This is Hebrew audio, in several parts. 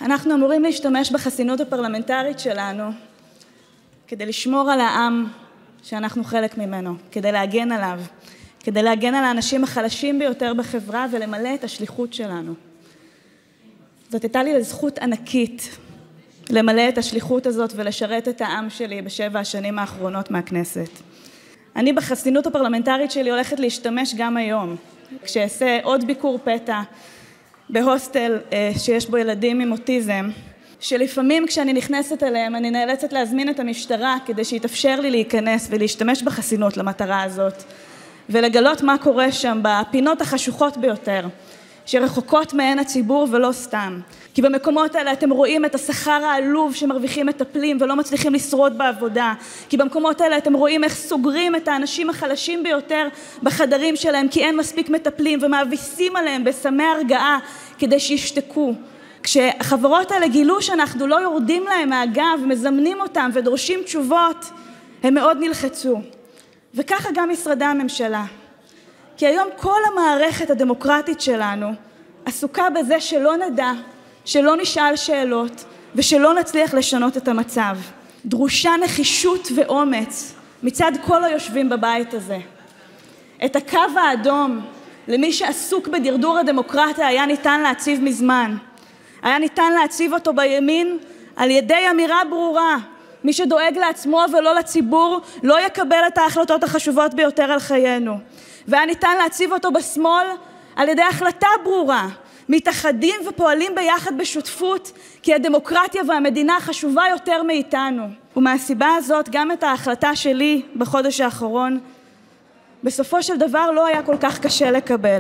אנחנו אמורים להשתמש בחסינות הפרלמנטרית שלנו כדי לשמור על העם שאנחנו חלק ממנו, כדי להגן עליו, כדי להגן על האנשים החלשים ביותר בחברה ולמלא את השליחות שלנו. זאת הייתה לי זכות ענקית למלא את השליחות הזאת ולשרת את העם שלי בשבע השנים האחרונות מהכנסת. אני בחסינות הפרלמנטרית שלי הולכת להשתמש גם היום, כשאעשה עוד ביקור פתע בהוסטל שיש בו ילדים עם אוטיזם, שלפעמים כשאני נכנסת אליהם אני נאלצת להזמין את המשטרה כדי שיתאפשר לי להיכנס ולהשתמש בחסינות למטרה הזאת, ולגלות מה קורה שם בפינות החשוכות ביותר, שרחוקות מעין הציבור ולא סתם. כי במקומות האלה אתם רואים את השכר העלוב שמרוויחים מטפלים ולא מצליחים לשרוד בעבודה. כי במקומות האלה אתם רואים איך סוגרים את האנשים החלשים ביותר בחדרים שלהם, כי אין מספיק מטפלים ומאביסים עליהם בסמי הרגעה כדי שישתקו. כשהחברות האלה גילו שאנחנו לא יורדים להם מהגב, מזמנים אותם ודורשים תשובות, הם מאוד נלחצו. וככה גם משרדי הממשלה. כי היום כל המערכת הדמוקרטית שלנו עסוקה בזה שלא נדע, שלא נשאל שאלות ושלא נצליח לשנות את המצב. דרושה נחישות ואומץ מצד כל היושבים בבית הזה. את הקו האדום למי שעסוק בדרדור הדמוקרטיה היה ניתן להציב מזמן. היה ניתן להציב אותו בימין על ידי אמירה ברורה. מי שדואג לעצמו ולא לציבור לא יקבל את ההחלטות החשובות ביותר על חיינו. והיה ניתן להציב אותו בשמאל על ידי החלטה ברורה. מתאחדים ופועלים ביחד בשותפות, כי הדמוקרטיה והמדינה חשובה יותר מאיתנו. ומהסיבה הזאת גם את ההחלטה שלי בחודש האחרון, בסופו של דבר לא היה כל כך קשה לקבל.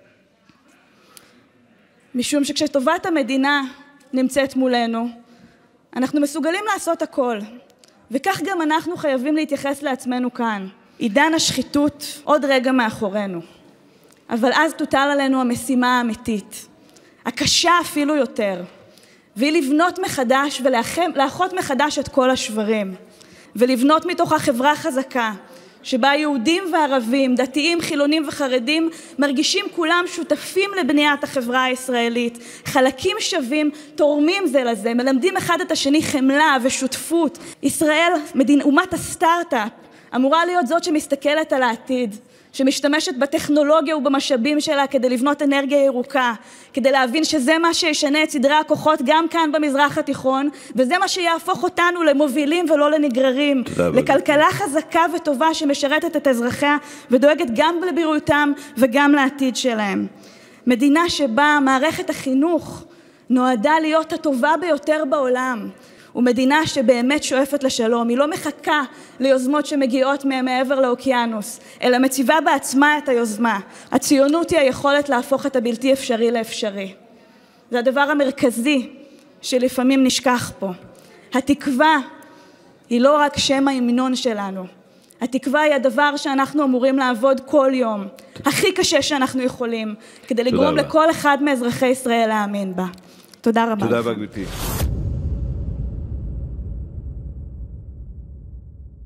משום שכשטובת המדינה נמצאת מולנו, אנחנו מסוגלים לעשות הכל. וכך גם אנחנו חייבים להתייחס לעצמנו כאן. עידן השחיתות עוד רגע מאחורינו. אבל אז תוטל עלינו המשימה האמיתית, הקשה אפילו יותר, והיא לבנות מחדש ולאחות מחדש את כל השברים, ולבנות מתוכה חברה חזקה, שבה יהודים וערבים, דתיים, חילונים וחרדים, מרגישים כולם שותפים לבניית החברה הישראלית, חלקים שווים, תורמים זה לזה, מלמדים אחד את השני חמלה ושותפות. ישראל, אומת הסטארט-אפ, אמורה להיות זאת שמסתכלת על העתיד, שמשתמשת בטכנולוגיה ובמשאבים שלה כדי לבנות אנרגיה ירוקה, כדי להבין שזה מה שישנה את סדרי הכוחות גם כאן במזרח התיכון, וזה מה שיהפוך אותנו למובילים ולא לנגררים, לכלכלה חזקה וטובה שמשרתת את אזרחיה ודואגת גם לבריאותם וגם לעתיד שלהם. מדינה שבה מערכת החינוך נועדה להיות הטובה ביותר בעולם, ומדינה שבאמת שואפת לשלום. היא לא מחכה ליוזמות שמגיעות מעבר לאוקיינוס, אלא מציבה בעצמה את היוזמה. הציונות היא היכולת להפוך את הבלתי אפשרי לאפשרי. זה הדבר המרכזי שלפעמים נשכח פה. התקווה היא לא רק שם ההמנון שלנו. התקווה היא הדבר שאנחנו אמורים לעבוד כל יום, הכי קשה שאנחנו יכולים, כדי לגרום לכל אחד מאזרחי ישראל להאמין בה. תודה רבה. תודה רבה, גברתי.